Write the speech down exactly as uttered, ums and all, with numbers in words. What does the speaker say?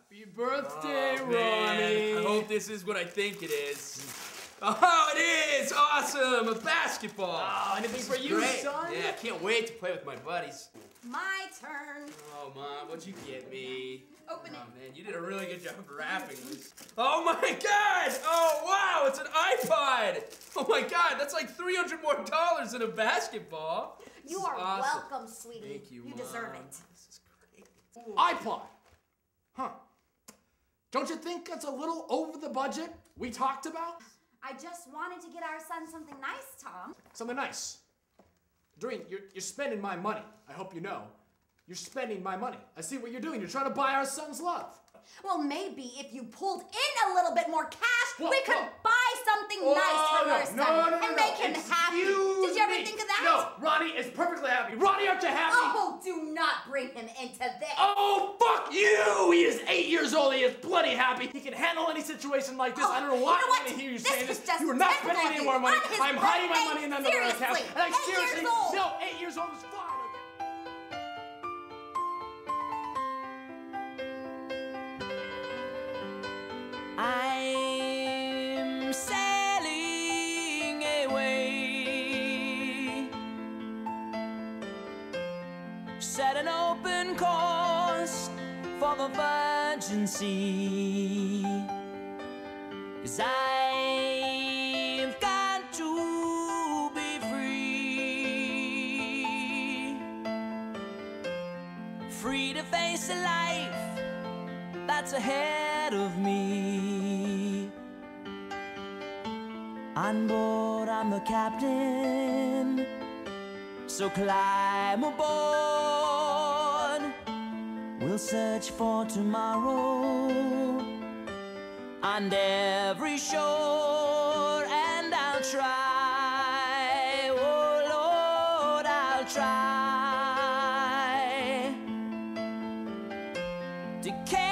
Happy birthday, oh, Ronny. I hope this is what I think it is. Oh, it is! Awesome! A basketball! Oh, anything for you, great. son? Yeah, I can't wait to play with my buddies. My turn. Oh, Mom, what'd you get me? Open oh, it. man, you did a really good job of wrapping this. Oh, my God! Oh, wow, it's an iPod! Oh, my God, that's like three hundred more dollars than a basketball. This You is are awesome. welcome, sweetie. Thank you, You Mom. deserve it. This is great. Ooh. iPod. Huh. Don't you think that's a little over the budget we talked about? I just wanted to get our son something nice, Tom. Something nice. Dorine, you're, you're spending my money. I hope you know. You're spending my money. I see what you're doing. You're trying to buy our son's love. Well, maybe if you pulled in a little bit more cash, Whoa, we could whoa. buy something Oh, nice for no, our son no, no, no, and no. make him happy. Excuse Did you ever me. think of that? No, Ronny is perfectly happy. Ronny, aren't you happy? Oh, do not bring him into this. Oh, fuck you! He is eight years old. He is plenty happy. He can handle any situation like this. Oh, I don't know why you know I what? want to hear you This say is this. just You are not typical spending of any you. more money. On his I'm hiding my birthday? money in another account. Seriously, And I eight seriously, years old. no, eight years old is fine. I'm sailing away, set an open course for the virgin sea, 'cause I've got to be free, free to face a life that's ahead of me. On board, I'm the captain, so climb aboard. We'll search for tomorrow on every shore, and I'll try, oh Lord, I'll try to carry